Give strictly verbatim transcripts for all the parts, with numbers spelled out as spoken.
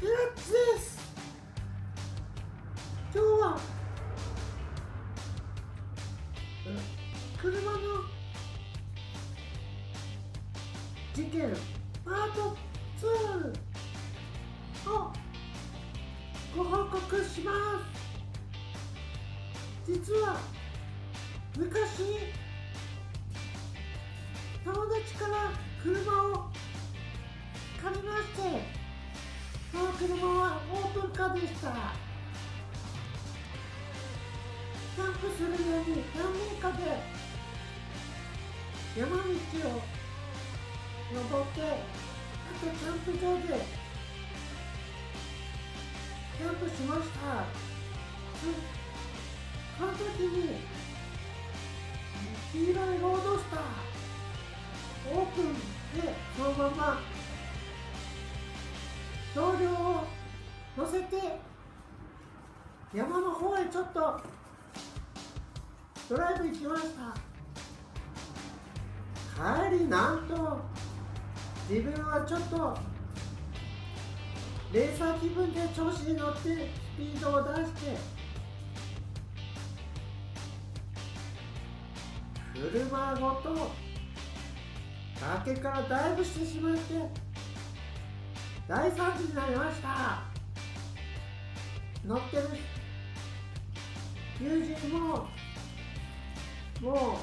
ケラッチです。今日は車の事件パートツーをご報告します。実は昔友達から車を借りまして、その車はオープンカーでした。キャンプするのに何年かで山道を登って、あとキャンプ場でキャンプしました。その時に黄色いロードスターオープンでそのまま同僚を乗せて山の方へちょっとドライブ行きました。帰りなんと自分はちょっとレーサー気分で調子に乗ってスピードを出して車ごと崖からダイブしてしまって大惨事になりました。乗ってる友人ももう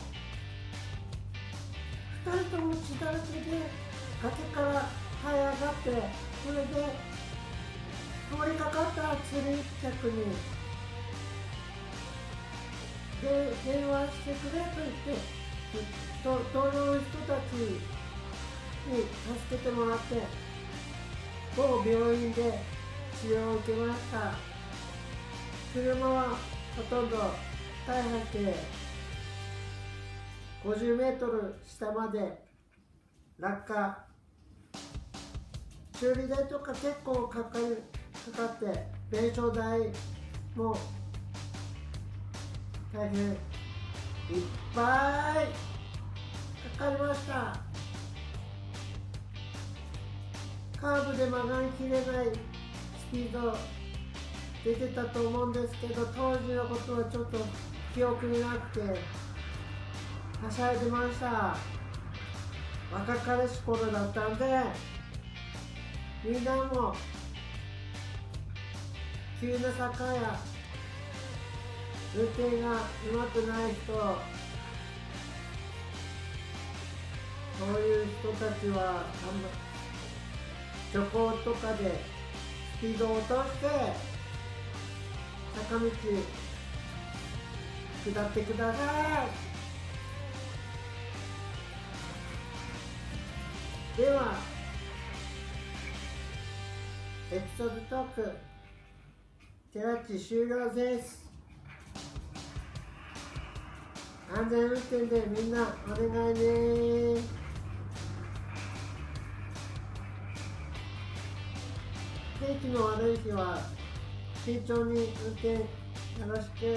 ふたりとも血だらけで崖から這い上がって、それで通りかかった釣り客にで電話してくれと言ってと同僚の人たちに助けてもらって某病院で治療を受けました。車はほとんど大破してごじゅうメートル下まで落下、修理代とか結構かかるかかって弁償代も大変いっぱいかかりました。カーブで曲がりきれないスピード出てたと思うんですけど、当時のことはちょっと記憶になくてはしゃいでました。若かりし頃だったんで、みんなも急な坂や運転がうまくない人、そういう人たちは徐行とかでスピードを落として坂道下ってください。ではエピソードトークケラッチ終了です。安全運転でみんなお願いね。天気の悪い日は慎重に運転よろしく。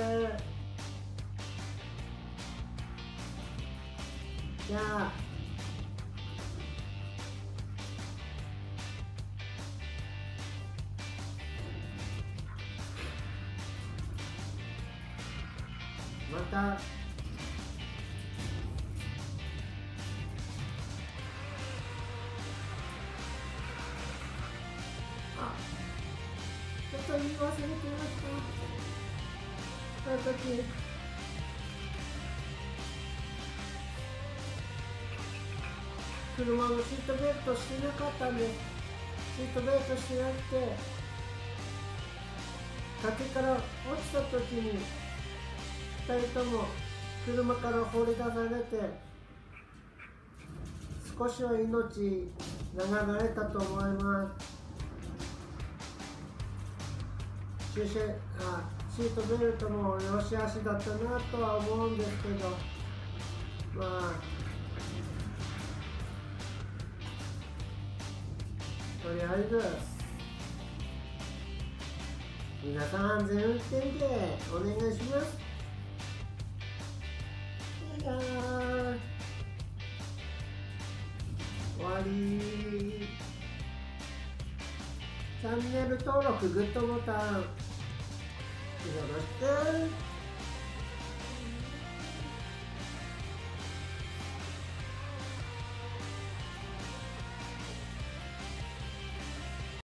じゃあまたちょっと言い忘れてました。その時車のシートベルトしてなかったんです。シートベルトしてなくて崖から落ちた時にふたりとも車から放り出されて少しは命長られたと思います。シートベルトも良し悪しだったなとは思うんですけど、まあとりあえず皆さん安全運転でお願いします。いやー終わり。じゃャンネル登録、グッドボタンよろしく。